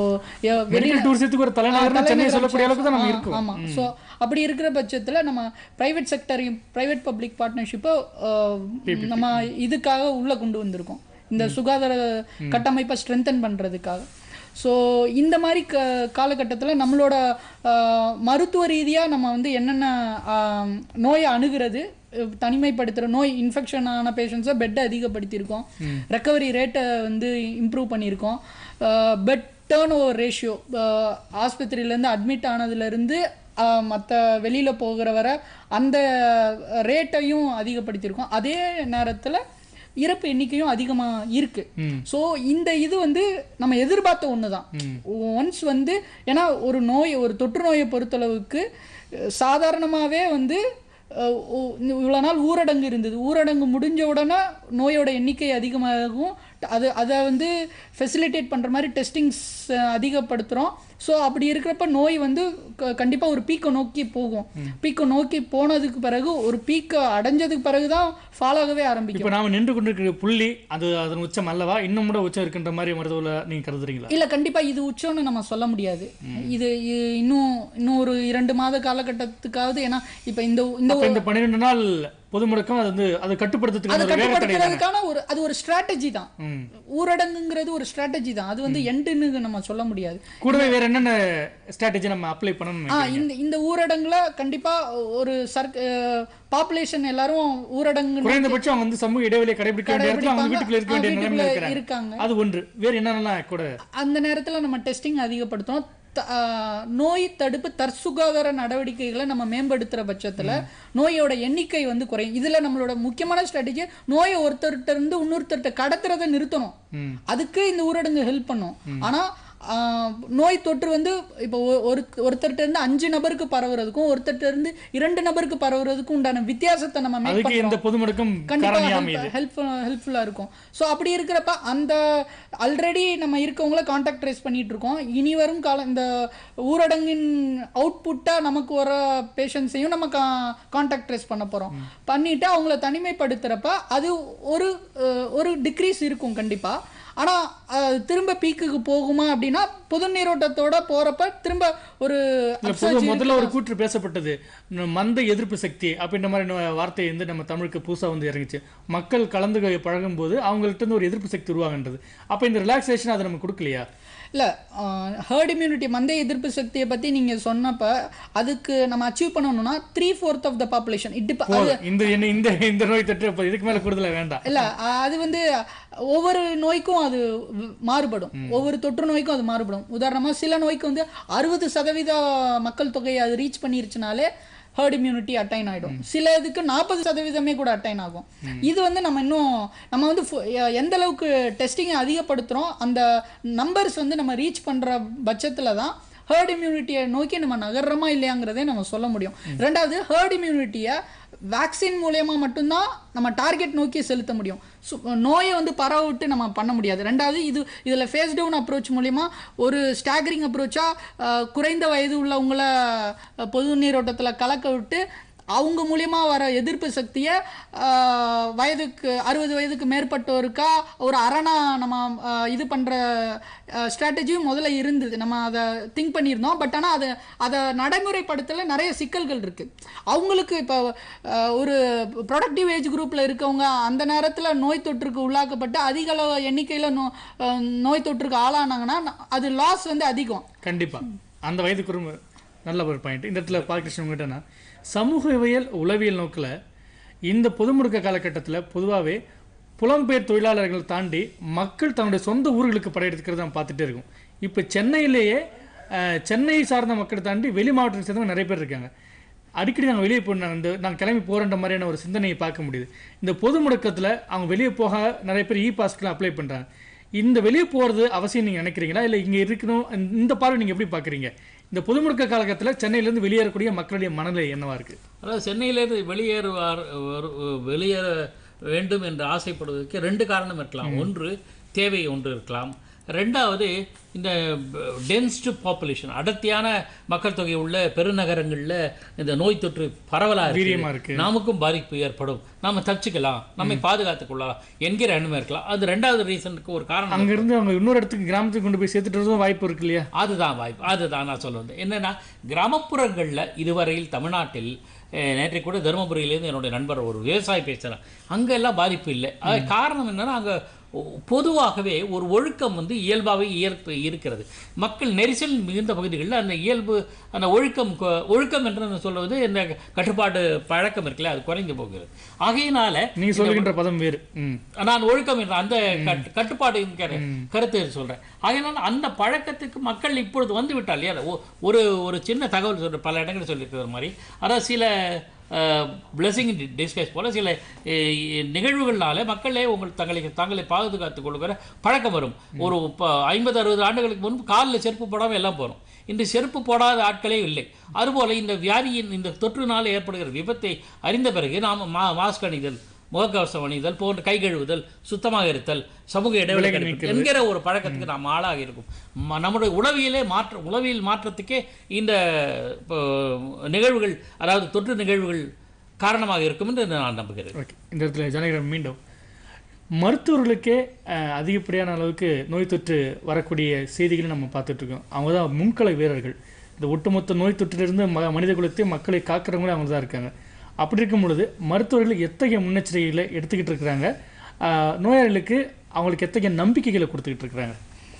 ஒரு தலைநகர் சென்னை சொல்லக்கூடிய அளவுக்கு தான் நம்ம இருக்கோம். ஆமாம். ஸோ அப்படி இருக்கிற பட்சத்தில் நம்ம ப்ரைவேட் செக்டரையும் ப்ரைவேட் பப்ளிக் பார்ட்னர்ஷிப்பை நம்ம இதுக்காக உள்ளே கொண்டு வந்திருக்கோம், இந்த சுகாதார கட்டமைப்பை ஸ்ட்ரென்தன் பண்ணுறதுக்காக. ஸோ இந்த மாதிரி க காலகட்டத்தில் நம்மளோட மருத்துவ ரீதியாக நம்ம வந்து என்னென்ன நோயை அணுகிறது, தனிமைப்படுத்துகிற நோய் இன்ஃபெக்ஷன் ஆன பேஷண்ட்ஸை பெட்டை அதிகப்படுத்தியிருக்கோம், ரெக்கவரி ரேட்டை வந்து இம்ப்ரூவ் பண்ணியிருக்கோம், பெட் டேர்ன் ஓவர் ரேஷியோ ஆஸ்பத்திரியிலேருந்து அட்மிட் ஆனதுலேருந்து மற்ற வெளியில் போகிற வர அந்த ரேட்டையும் அதிகப்படுத்தியிருக்கோம். அதே நேரத்தில் இறப்பு எண்ணிக்கையும் அதிகமாக இருக்கு. ஸோ இந்த இது வந்து நம்ம எதிர்பார்த்த ஒன்று தான். ஒன்ஸ் வந்து ஏன்னா ஒரு நோய், ஒரு தொற்று நோயை பொறுத்தளவுக்கு சாதாரணமாகவே வந்து இவ்வளோ நாள் ஊரடங்கு இருந்தது, ஊரடங்கு முடிஞ்ச உடனே நோயோட எண்ணிக்கை அதிகமாகும், அது அதை வந்து ஃபெசிலிட்டேட் பண்ணுற மாதிரி டெஸ்டிங்ஸ் அதிகப்படுத்துகிறோம். ஸோ அப்படி இருக்கிறப்ப நோய் வந்து கண்டிப்பாக ஒரு பீக்கை நோக்கி போகும். பீக்கை நோக்கி போனதுக்கு பிறகு ஒரு பீக்கை அடைஞ்சதுக்கு பிறகு தான் ஃபால் ஆகவே ஆரம்பிக்கும். இப்போ நாம் நின்று கொண்டிருக்கிற புள்ளி அது அதன் உச்சம் அல்லவா, இன்னும் கூட உச்சம் இருக்கின்ற மாதிரி மருத்துவத்தில் நீங்கள் கருதுறீங்களா? இல்லை, கண்டிப்பாக இது உச்சம்னு நம்ம சொல்ல முடியாது. இது இன்னும் இன்னும் ஒரு இரண்டு மாத காலகட்டத்துக்காவது. ஏன்னா இப்போ இந்த இந்த பன்னிரெண்டு நாள் பொது முடக்கம் அது வந்து அதை கட்டுப்படுத்துறதுக்கான ஒரு அது ஒரு ஸ்ட்ராட்டஜி தான். ஊரடங்குங்கிறது ஒரு ஸ்ட்ராட்டஜி தான், அது வந்து எண்டுன்னு நம்ம சொல்ல முடியாது. கூடவே வேற என்னென்ன ஸ்ட்ராட்டஜி நம்ம அப்ளை பண்ணணும்? இந்த இந்த ஊரடங்குல கண்டிப்பா ஒரு பாப்புலேஷன் எல்லாரும் ஊரடங்கு குறைந்தபட்சம் அவங்க வந்து சமூக இடைவெளியை கடைபிடிக்க வேண்டிய இடத்துல அவங்க வீட்டுக்குள்ள இருக்க வேண்டிய நிலைமையில இருக்காங்க. அது ஒன்று. வேற என்னென்னலாம் கூட அந்த நேரத்துல நம்ம டெஸ்டிங் அதிகப்படுத்தணும். நோய் தடுப்பு தற்சுகாதார நடவடிக்கைகளை நம்ம மேம்படுத்துற பட்சத்துல நோயோட எண்ணிக்கை வந்து குறையும். இதுல நம்மளோட முக்கியமான ஸ்ட்ராட்டஜி நோயை ஒருத்தர்கிட்ட இருந்து இன்னொருத்தர்கிட்ட கடத்துறதை நிறுத்தணும். அதுக்கு இந்த ஊரடங்கு ஹெல்ப் பண்ணும். ஆனா நோய் தொற்று வந்து இப்போ ஒரு ஒருத்தர்கிட்ட இருந்து அஞ்சு நபருக்கு பரவுறதுக்கும் ஒருத்தர்கிட்ட இருந்து இரண்டு நபருக்கு பரவுறதுக்கும் உண்டான வித்தியாசத்தை நம்ம மேக் அதுக்கு இந்த பொது முடக்கம் கண்டிப்பாக ஹெல்ப்ஃபுல் ஹெல்ப்ஃபுல்லாக இருக்கும். ஸோ அப்படி இருக்கிறப்ப அந்த ஆல்ரெடி நம்ம இருக்கவங்கள கான்டாக்ட் ட்ரேஸ் பண்ணிட்டு இருக்கோம். இனி வரும் கால இந்த ஊரடங்கின் அவுட்புட்டாக நமக்கு வர பேஷண்ட்ஸையும் நம்ம கா கான்டாக்ட் ட்ரேஸ் பண்ண போகிறோம். பண்ணிவிட்டு அவங்கள தனிமைப்படுத்துகிறப்ப அது ஒரு ஒரு டிக்ரீஸ் இருக்கும் கண்டிப்பாக. ஆனால் திரும்ப பீக்குக்கு போகுமா அப்படின்னா பொது நீரோட்டத்தோட போகிறப்ப திரும்ப ஒரு முதல்ல ஒரு கூற்று பேசப்பட்டது மந்த எதிர்ப்பு சக்தி அப்படின்ற மாதிரி வார்த்தை வந்து நம்ம தமிழுக்கு புதுசாக வந்து இறங்கிச்சு. மக்கள் கலந்து பழகும் போது அவங்கள்ட்ட இருந்து ஒரு எதிர்ப்பு சக்தி உருவாகின்றது. அப்போ இந்த ரிலாக்ஸேஷன் அதை நம்ம கொடுக்கலையா? இல்லை, ஹர்ட் இம்யூனிட்டி மந்த எதிர்ப்பு சக்தியை பற்றி நீங்கள் சொன்னப்போ அதுக்கு நம்ம அச்சீவ் பண்ணணும்னா three fourth of the population it இந்த இந்த இந்த நோய் தொற்று இதுக்கு மேலே கூடுதலாக வேண்டாம். இல்லை, அது வந்து ஒவ்வொரு நோய்க்கும் அது மாறுபடும், ஒவ்வொரு தொற்று நோய்க்கும் அது மாறுபடும். உதாரணமாக சில நோய்க்கு வந்து அறுபது சதவீத மக்கள் தொகையை அது ரீச் பண்ணிருச்சுனாலே ஹர்ட் இம்யூனிட்டி அட்டைன் ஆகிடும். சில இதுக்கு நாற்பது சதவீதமே கூட அட்டைன் ஆகும். இது வந்து நம்ம இன்னும் நம்ம வந்து எந்த அளவுக்கு டெஸ்டிங்கை அதிகப்படுத்துகிறோம் அந்த நம்பர்ஸ் வந்து நம்ம ரீச் பண்ணுற பட்சத்தில் தான் ஹர்ட் இம்யூனிட்டியை நோக்கி நம்ம நகர்றோமா இல்லையாங்கிறதே நம்ம சொல்ல முடியும். ரெண்டாவது, ஹர்ட் இம்யூனிட்டியை வேக்சின் மூலயமா மட்டும்தான் நம்ம டார்கெட் நோக்கி செலுத்த முடியும். நோயை வந்து பரவ விட்டு நம்ம பண்ண முடியாது. ரெண்டாவது, இது இதில் ஃபேஸ் டவுன் அப்ரோச் மூலயமா ஒரு ஸ்டாகரிங் அப்ரோச்சாக குறைந்த வயது உள்ளவங்கள பொது நீரோட்டத்தில் கலக்க விட்டு அவங்க மூலியமா வர எதிர்ப்பு சக்தியை வயதுக்கு அறுபது வயதுக்கு மேற்பட்டோருக்கா ஒரு அரணா நம்ம இது பண்ணுற ஸ்ட்ராட்டஜியும் முதல்ல இருந்தது. நம்ம அதை திங்க் பண்ணியிருந்தோம். பட் ஆனால் அதை அதை நடைமுறைப்படுத்தல நிறைய சிக்கல்கள் இருக்குது. அவங்களுக்கு இப்போ ஒரு ப்ரொடக்டிவ் ஏஜ் குரூப்பில் இருக்கவங்க அந்த நேரத்தில் நோய் தொற்றுக்கு உள்ளாக்கப்பட்டு அதிக அளவு எண்ணிக்கையில் நோ நோய் தொற்றுக்கு ஆளானாங்கன்னா அது லாஸ் வந்து அதிகம். கண்டிப்பாக அந்த வயதுக்கு நல்ல ஒரு பாயிண்ட். இந்த இடத்துல பாலகிருஷ்ணன் உங்ககிட்டனா சமூகவியல் உளவியல் நோக்கில் இந்த பொது முடக்க காலகட்டத்தில் பொதுவாகவே புலம்பெயர் தொழிலாளர்கள் தாண்டி மக்கள் தன்னுடைய சொந்த ஊர்களுக்கு படையெடுக்கிறது நம்ம பார்த்துட்டே இருக்கோம். இப்போ சென்னையிலேயே சென்னையை சார்ந்த மக்களை தாண்டி வெளி மாவட்டத்தை சேர்ந்தவங்க நிறைய பேர் இருக்காங்க. அடிக்கடி நாங்கள் வெளியே போ இந்த நாங்கள் கிளம்பி போகிறன்ற மாதிரியான ஒரு சிந்தனையை பார்க்க முடியுது. இந்த பொது முடக்கத்தில் அவங்க வெளியே போக நிறைய பேர் இ பாஸ்க்கெலாம் அப்ளை பண்ணுறாங்க. இந்த வெளியே போகிறது அவசியம் நீங்கள் நினைக்கிறீங்களா, இல்லை இங்கே இருக்கணும்? இந்த பார்வை நீங்கள் எப்படி பார்க்குறீங்க? இந்த பொது முடக்க காலகட்டத்தில் சென்னையிலேருந்து வெளியேறக்கூடிய மக்களுடைய மனநிலை என்னவா இருக்குது? அதாவது சென்னையிலேருந்து வெளியேறுவார் வெளியேற வேண்டும் என்று ஆசைப்படுவதற்கு ரெண்டு காரணம் இருக்கலாம். ஒன்று தேவை ஒன்று இருக்கலாம். ரெண்டாவது இந்த டென்ஸ்டு பாப்புலேஷன் அடர்த்தியான மக்கள் தொகை உள்ள பெருநகரங்களில் இந்த நோய் தொற்று பரவலாக இருக்கு, நமக்கும் பாதிப்பு ஏற்படும், நம்ம தப்பிச்சுக்கலாம், நம்மை பாதுகாத்துக் கொள்ளலாம் என்கிற எண்ணம் இருக்கலாம். அது ரெண்டாவது ரீசனுக்கு ஒரு காரணம். அங்கிருந்து அவங்க இன்னொரு இடத்துக்கு கிராமத்துக்கு கொண்டு போய் சேர்த்துட்டு வாய்ப்பு இருக்கு இல்லையா? அதுதான் வாய்ப்பு. அதுதான் நான் சொல்ல வந்தேன். என்னென்னா கிராமப்புறங்களில் இதுவரையில் தமிழ்நாட்டில் நேற்றை கூட தருமபுரியிலேருந்து என்னுடைய நண்பர் ஒரு விவசாயி பேசுகிறார், அங்கெல்லாம் பாதிப்பு இல்லை. அது காரணம் என்னென்னா அங்கே பொதுவாகவே ஒரு ஒழுக்கம் வந்து இயல்பாகவே இயல்பு இருக்கிறது. மக்கள் நெரிசல் மிகுந்த பகுதிகளில் அந்த இயல்பு அந்த ஒழுக்கம் ஒழுக்கம் என்று சொல்வது இந்த கட்டுப்பாடு பழக்கம் இருக்குல்ல, அது குறைந்து போகிறது. ஆகையினால நீ சொல்கின்ற பதம் வேறு, நான் ஒழுக்கம் என்ற அந்த கட்டுப்பாடு கருத்து சொல்கிறேன். ஆகையினால அந்த பழக்கத்துக்கு மக்கள் இப்பொழுது வந்து விட்டால் இல்லையா? ஒரு ஒரு சின்ன தகவல் சொல்கிற பல இடங்களில் சொல்லியிருக்கிற மாதிரி, அதாவது சில பிளஸிங் டிஸ்கைஸ் போல சில நிகழ்வுகள்னால மக்களே உங்கள் தங்களை தங்களை பாதுகாத்துக் கொள்கிற பழக்கம் வரும். ஒரு ஐம்பது அறுபது ஆண்டுகளுக்கு முன்பு காலில் செருப்பு போடாமல் எல்லாம் போகிறோம். இன்று செருப்பு போடாத ஆட்களே இல்லை. அதுபோல் இந்த வியாதியின் இந்த தொற்றுனால் ஏற்படுகிற விபத்தை அறிந்த பிறகு நாம் மா மாஸ்க் அணிதல், முகக்கவசம் அணிதல் போன்ற கை கழுவுதல், சுத்தமாக இருத்தல், சமூக இடைவெளி என்கிற ஒரு பழக்கத்துக்கு நாம் ஆளாக இருக்கும். நம்முடைய உளவியலே மாற்ற உளவியல் மாற்றத்துக்கே இந்த நிகழ்வுகள் அதாவது தொற்று நிகழ்வுகள் காரணமாக இருக்கும் என்று நான் நம்புகிறேன். ஓகே, இந்த இடத்துல ஜனகிரம் மீண்டும் மருத்துவர்களுக்கே அதிகப்படியான அளவுக்கு நோய் தொற்று வரக்கூடிய செய்திகளை நம்ம பார்த்துட்ருக்கோம். அவங்க தான் முன்கள வீரர்கள். இந்த ஒட்டுமொத்த நோய் தொற்றிலிருந்து ம மனித குலத்தை மக்களை காக்கிறவங்களே அவங்க தான் இருக்காங்க. அப்படி இருக்கும் பொழுது மருத்துவர்கள் எத்தகைய முன்னெச்சரிக்கைகளை எடுத்துக்கிட்டு இருக்கிறாங்க, நோயாளிகளுக்கு அவங்களுக்கு எத்தகைய நம்பிக்கைகளை கொடுத்துக்கிட்டு இருக்கிறாங்க?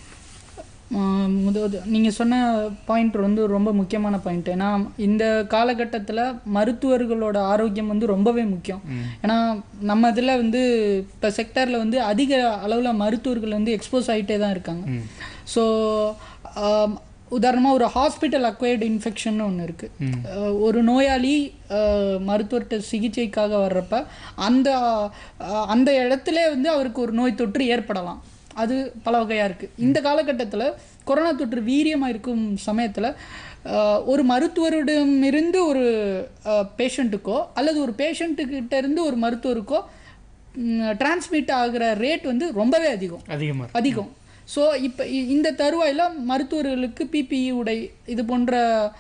முதல் நீங்கள் சொன்ன பாயிண்ட் வந்து ரொம்ப முக்கியமான பாயிண்ட். ஏன்னா இந்த காலகட்டத்தில் மருத்துவர்களோட ஆரோக்கியம் வந்து ரொம்பவே முக்கியம். ஏன்னா நம்ம இதில் வந்து இப்போ செக்டரில் வந்து அதிக அளவில் மருத்துவர்கள் வந்து எக்ஸ்போஸ் ஆகிட்டே தான் இருக்காங்க. ஸோ உதாரணமாக ஒரு ஹாஸ்பிட்டல் அக்வயர்டு இன்ஃபெக்ஷன் ஒன்று இருக்குது. ஒரு நோயாளி மருத்துவர்கிட்ட சிகிச்சைக்காக வர்றப்ப அந்த அந்த இடத்துல வந்து அவருக்கு ஒரு நோய் தொற்று ஏற்படலாம். அது பல வகையாக இருக்குது. இந்த காலகட்டத்தில் கொரோனா தொற்று வீரியமாக இருக்கும் சமயத்தில் ஒரு மருத்துவரிடமிருந்து ஒரு பேஷண்ட்டுக்கோ அல்லது ஒரு பேஷண்ட்டுக்கிட்ட இருந்து ஒரு மருத்துவருக்கோ டிரான்ஸ்மிட் ஆகிற ரேட் வந்து ரொம்பவே அதிகம் அதிகமாக அதிகம் ஸோ இப்போ இந்த தருவாயில் மருத்துவர்களுக்கு பிபிஇ உடை இது போன்ற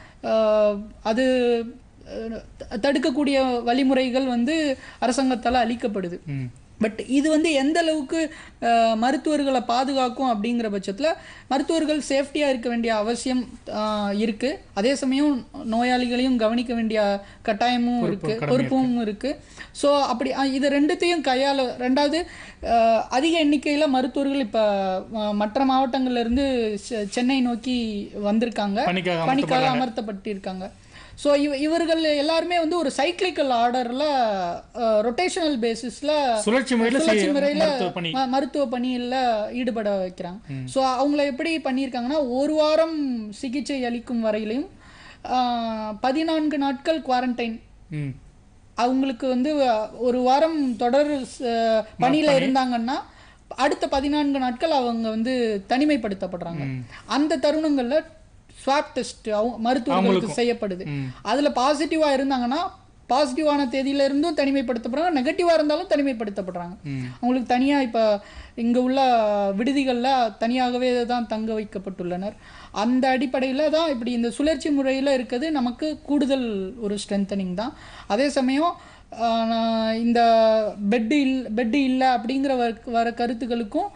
அது தடுக்கக்கூடிய வழிமுறைகள் வந்து அரசாங்கத்தால் அளிக்கப்படுது. பட் இது வந்து எந்த அளவுக்கு மருத்துவர்களை பாதுகாக்கும் அப்படிங்கிற பட்சத்தில் மருத்துவர்கள் சேஃப்டியாக இருக்க வேண்டிய அவசியம் இருக்குது. அதே சமயம் நோயாளிகளையும் கவனிக்க வேண்டிய கட்டாயமும் இருக்குது, பொறுப்பும் இருக்குது. ஸோ அப்படி இது ரெண்டுத்தையும் கையாள ரெண்டாவது அதிக எண்ணிக்கையில் மருத்துவர்கள் இப்போ மற்ற மாவட்டங்கள்லேருந்து சென்னை நோக்கி வந்திருக்காங்க, பணிக்காக அமர்த்தப்பட்டிருக்காங்க. ஸோ இவ இவர்கள் எல்லாருமே வந்து ஒரு சைக்கிளிக்கல் ஆர்டரில் ரொட்டேஷனல் பேசிஸில் சுழற்சி முறையில் மருத்துவ பணியில் ஈடுபட வைக்கிறாங்க. ஸோ அவங்கள எப்படி பண்ணியிருக்காங்கன்னா ஒரு வாரம் சிகிச்சை அளிக்கும் வரையிலையும் பதினான்கு நாட்கள் குவாரண்டைன், அவங்களுக்கு வந்து ஒரு வாரம் தொடர் பணியில் இருந்தாங்கன்னா அடுத்த பதினான்கு நாட்கள் அவங்க வந்து தனிமைப்படுத்தப்படுறாங்க. அந்த தருணங்களில் ஸ்வாப் டெஸ்ட் மருத்துவர்களுக்கு செய்யப்படுது. அதில் பாசிட்டிவாக இருந்தாங்கன்னா பாசிட்டிவான தேதியில இருந்தும் தனிமைப்படுத்தப்படுறாங்க, நெகட்டிவாக இருந்தாலும் தனிமைப்படுத்தப்படுறாங்க. அவங்களுக்கு தனியாக இப்போ இங்கே உள்ள விடுதிகளில் தனியாகவே தான் தங்க வைக்கப்பட்டுள்ளனர். அந்த அடிப்படையில் தான் இப்படி இந்த சுழற்சி முறையில் இருக்கிறது நமக்கு கூடுதல் ஒரு ஸ்ட்ரென்தனிங் தான். அதே சமயம் இந்த பெட்டு இல் பெட்டு இல்லை அப்படிங்கிற வர கருத்துக்களுக்கும்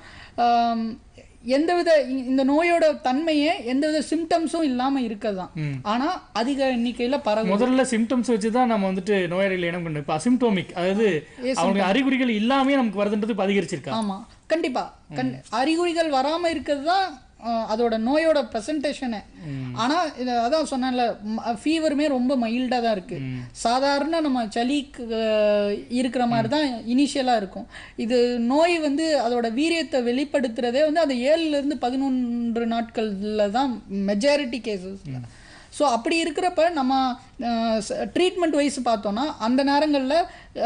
எந்தவித இந்த நோயோட தன்மையே எந்தவித சிம்டம்ஸும் இல்லாம இருக்கதான். ஆனா அதிக எண்ணிக்கையில பரவும். முதல்ல சிம்டம்ஸ் வச்சுதான் நம்ம வந்துட்டு நோயாளிகள் இனம் பண்ணோம். இப்ப அசிம்டோமிக், அதாவது அவங்க அறிகுறிகள் இல்லாமே நமக்கு வருதுன்றது அதிகரிச்சிருக்கு. ஆமா கண்டிப்பா. கண் அறிகுறிகள் வராம இருக்கிறது தான் அதோட நோயோட ப்ரெசன்டேஷனு. ஆனா அதான் சொன்னேன்ல, ஃபீவருமே ரொம்ப மைல்டாக தான் இருக்கு. சாதாரண நம்ம சளிக்கு இருக்கிற மாதிரி தான் இனிஷியலாக இருக்கும். இது நோய் வந்து அதோட வீரியத்தை வெளிப்படுத்துறதே வந்து அந்த ஏழுல இருந்து பதினொன்று நாட்கள்ல தான் மெஜாரிட்டி கேசஸ். ஸோ அப்படி இருக்கிறப்ப நம்ம ட்ரீட்மெண்ட் வைஸ் பார்த்தோன்னா அந்த நேரங்களில்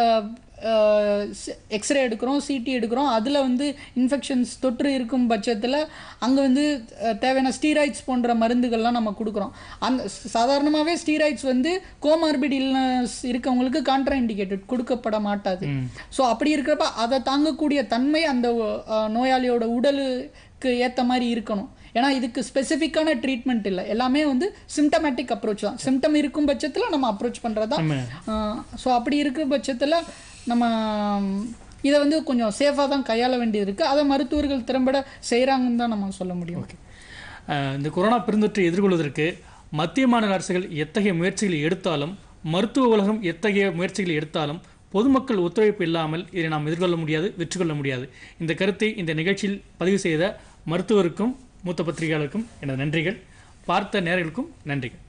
எக்ஸ்ரே எடுக்கிறோம், சிடி எடுக்கிறோம், அதில் வந்து இன்ஃபெக்ஷன்ஸ் தொற்று இருக்கும் பட்சத்தில் அங்கே வந்து தேவையான ஸ்டீராய்ட்ஸ் போன்ற மருந்துகள்லாம் நம்ம கொடுக்குறோம். அந்த சாதாரணமாகவே ஸ்டீராய்ட்ஸ் வந்து கோமார்பிட் இல்னஸ் இருக்கவங்களுக்கு கான்ட்ரா இண்டிகேட்டட் கொடுக்கப்பட மாட்டாது. ஸோ அப்படி இருக்கிறப்ப அதை தாங்கக்கூடிய தன்மை அந்த நோயாளியோட உடலுக்கு ஏற்ற மாதிரி இருக்கணும். ஏன்னா இதுக்கு ஸ்பெசிஃபிக்கான ட்ரீட்மெண்ட் இல்லை, எல்லாமே வந்து சிம்டமேட்டிக் அப்ரோச் தான். சிம்டம் இருக்கும் பட்சத்தில் நம்ம அப்ரோச் பண்ணுறது தான். ஸோ அப்படி இருக்கிற பட்சத்தில் நம்ம இதை வந்து கொஞ்சம் சேஃபாக தான் கையாள வேண்டியது இருக்குது. அதை மருத்துவர்கள் திறம்பட செய்கிறாங்கன்னு தான் நம்ம சொல்ல முடியும். ஓகே, இந்த கொரோனா பெருந்தொற்றை எதிர்கொள்வதற்கு மத்திய மாநில அரசுகள் எத்தகைய முயற்சிகளை எடுத்தாலும், மருத்துவ உலகம் எத்தகைய முயற்சிகளை எடுத்தாலும் பொதுமக்கள் ஒத்துழைப்பு இல்லாமல் இதை நாம் எதிர்கொள்ள முடியாது, வெற்றி கொள்ள முடியாது. இந்த கருத்தை இந்த நிகழ்ச்சியில் பதிவு செய்த மருத்துவருக்கும் மூத்த பத்திரிகையாளருக்கும் எனது நன்றிகள். பார்த்த நேயர்களுக்கும் நன்றிகள்.